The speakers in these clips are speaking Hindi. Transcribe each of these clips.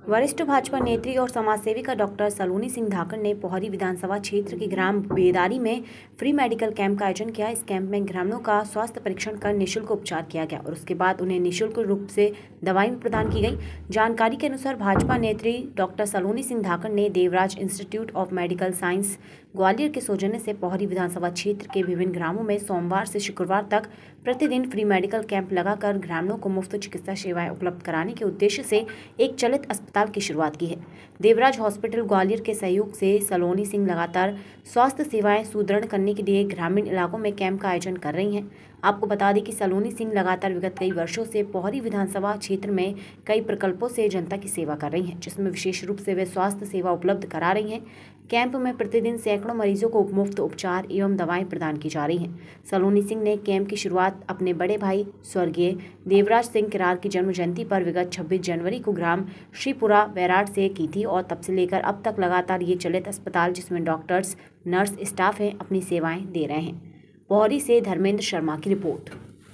वरिष्ठ भाजपा नेत्री और समाजसेविका डॉक्टर सलोनी सिंह धाकड़ ने पोहरी विधानसभा क्षेत्र के ग्राम बेदारी में फ्री मेडिकल कैंप का आयोजन किया। इस कैंप में ग्रामीणों का स्वास्थ्य परीक्षण कर निःशुल्क उपचार किया गया और उसके बाद उन्हें निःशुल्क रूप से दवाई प्रदान की गई। जानकारी के अनुसार भाजपा नेत्री डॉक्टर सलोनी सिंह धाकड़ ने Devraj institute of medical science Gwalior के सौजन्य से पोहरी विधानसभा क्षेत्र के विभिन्न ग्रामों में सोमवार से शुक्रवार तक प्रतिदिन फ्री मेडिकल कैंप लगाकर ग्रामीणों को मुफ्त चिकित्सा सेवाएं उपलब्ध कराने के उद्देश्य से एक चलित अस्पताल की शुरुआत की है। देवराज हॉस्पिटल ग्वालियर के सहयोग से सलोनी सिंह लगातार स्वास्थ्य सेवाएं सुदृढ़ करने के लिए ग्रामीण इलाकों में कैंप का आयोजन कर रही हैं। आपको बता दें कि सलोनी सिंह लगातार विगत कई वर्षों से पोहरी विधानसभा क्षेत्र में कई प्रकल्पों से जनता की सेवा कर रही हैं, जिसमें विशेष रूप से वे स्वास्थ्य सेवा उपलब्ध करा रही हैं। कैंप में प्रतिदिन सैकड़ों मरीजों को मुफ्त उपचार एवं दवाएं प्रदान की जा रही हैं। सलोनी सिंह ने कैंप की शुरुआत अपने बड़े भाई स्वर्गीय देवराज सिंह किरार की जन्म जयंती पर विगत 26 जनवरी को ग्राम श्रीपुरा वैराट से की थी और तब से लेकर अब तक लगातार ये चलित अस्पताल जिसमें डॉक्टर्स, नर्स, स्टाफ हैं अपनी सेवाएं दे रहे हैं। पोहरी से धर्मेंद्र शर्मा की रिपोर्ट।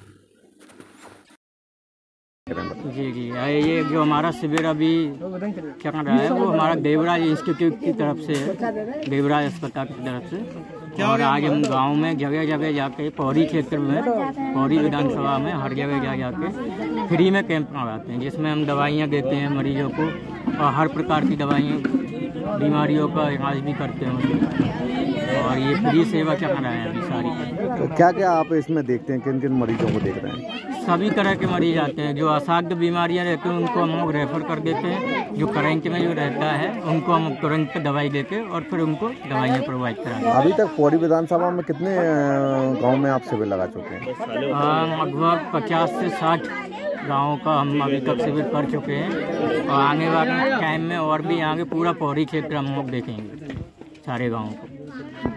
जी, ये जो हमारा शिविर अभी चल रहा है वो हमारा देवराज इंस्टीट्यूट की तरफ से है, देवराज अस्पताल की तरफ से। और आज हम गांव में जगह जगह जाके पोहरी क्षेत्र में, पोहरी विधानसभा में हर जगह जा जाके फ्री में कैंप लगाते हैं, जिसमें हम दवाइयाँ देते हैं मरीजों को और हर प्रकार की दवाइयाँ, बीमारियों का इलाज भी करते हैं। और ये फ्री सेवा चल रहा है अभी सारी। तो क्या क्या आप इसमें देखते हैं, किन किन मरीजों को देख रहे हैं? सभी तरह के मरीज आते हैं। जो असाध्य बीमारियां रहती हैं उनको हम लोग रेफर कर देते हैं। जो करंट में जो रहता है उनको हम तुरंत दवाई देके और फिर उनको दवाइयाँ प्रोवाइड कराते हैं। अभी तक पोहरी विधानसभा में कितने गांव में आप शिविर लगा चुके हैं? लगभग 50 से 60 गाँव का हम अभी तक शिविर कर चुके हैं और आने वाले टाइम में और भी आगे पूरा पोहरी क्षेत्र हम लोग देखेंगे, सारे गाँव को।